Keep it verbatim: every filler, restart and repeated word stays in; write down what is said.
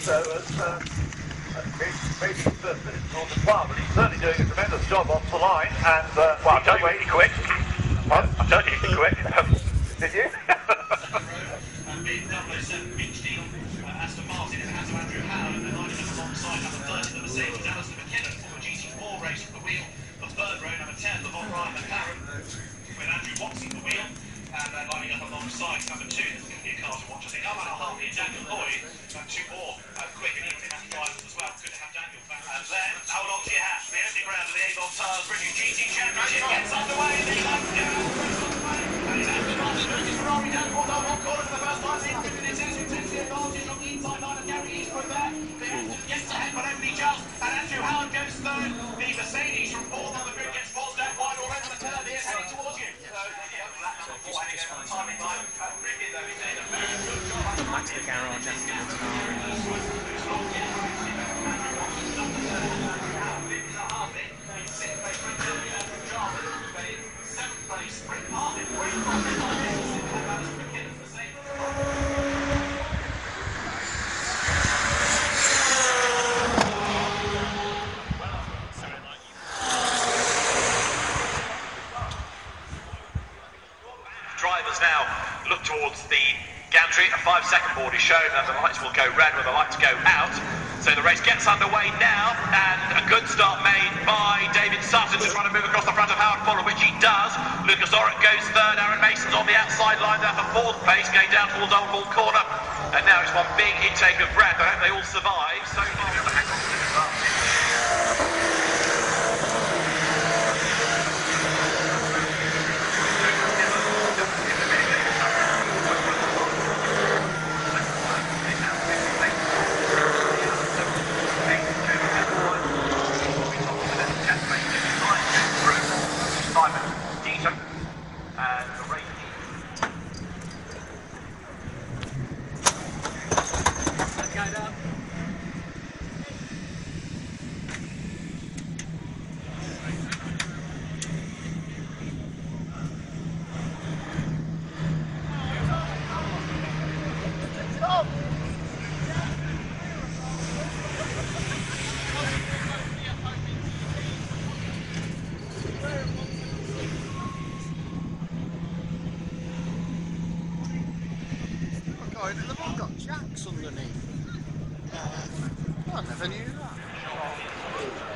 So, as, uh, maybe his first minutes on the plant, but he's certainly doing a tremendous job off the line. And, uh, well, I'll tell you, he quit. Well, I'll tell you, he quit. Did you? Aston Martin in the hands of Andrew Howell, and they're lining up alongside number thirty, the Mercedes, Alison McKinnon, for the G T four race at the wheel. The third row, number ten, the Von Ryan McLaren, with Andrew Watson at the wheel. And they're lining up alongside number two. This is going to be a car to watch. I think Alan Harvey and Daniel Lloyd, and two more uh, quick and easy match drivers as well. Good to have Daniel back. And then, how long do you have? The opening round of the Avon Tires British G T Championship gets underway. The lights go. And it's Aston Martin versus Ferrari down towards our one corner for the first time in fifty minutes. Who takes the advantage on the inside line of Gary Eastwood there? The engine gets ahead, but only just. And Andrew Howard goes third. The Mercedes from fourth on the grid gets forced out wide already on the turn here, heading towards you. So, yeah, lap number four heading over the timing line. Ricky, though, he's doing a very good job. Back to the garage afterwards. Drivers now look towards the gantry. A five second board is shown and the lights will go red when the lights go out. So the race gets underway now, and a good start made by David Sutton to try to move across the front of Howard Fuller, which he does. Lucas Orrick goes third, Aaron Mason's on the outside line there for fourth place, going down towards Old Bull Corner. And now it's one big intake of breath. I hope they all survive. So far, we've got to hang on to the advantage. They've all got jacks underneath. Uh, I never knew that.